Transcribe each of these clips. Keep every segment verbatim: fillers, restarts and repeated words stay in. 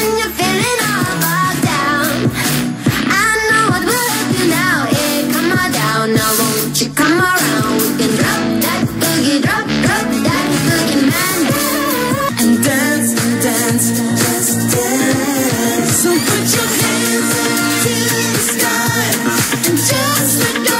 when you're feeling all bogged down. I know what we'll do now. Yeah, come on down. Now won't you come around? We can drop that boogie, drop, drop that boogie, man. And dance, dance, just dance. So put your hands to the sky and just let go.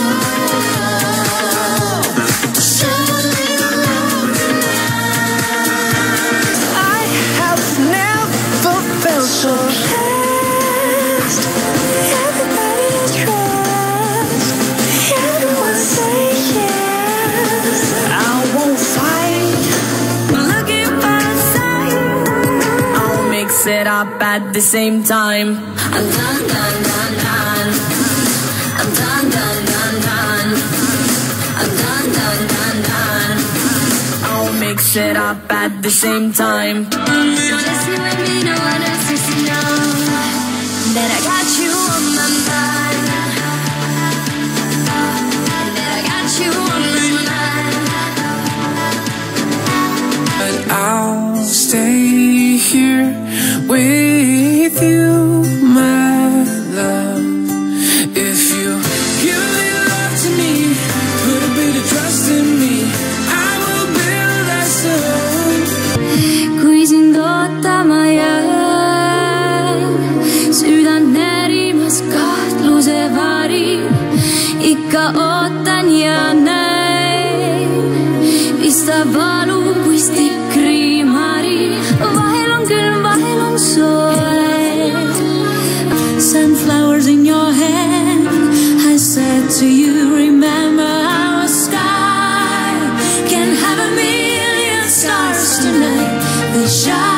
Show me your love tonight. I have never felt so blessed. Everybody is trust. Everyone say yes. I won't fight. Looking for a sign. I'll mix it up at the same time. I'm done, done, done, done. I'm done, done, done, done. I'm done, done, done, done. I'll mix it up at the same time. Just you and me, no one else is to know that I got you on my mind. That I got you on my mind. But I'll stay here with you, my love. If you give your love to me, put a bit of trust in me, I will build that stone. Kui sind ootama jään, südan närimas kahtluse vari. Ikka ootan ja näin, pista valu kui stikrimari. Vahel on külm, vahel on soe. Sunflowers in your hand, I said to you, remember our sky can have a million stars tonight. They shine.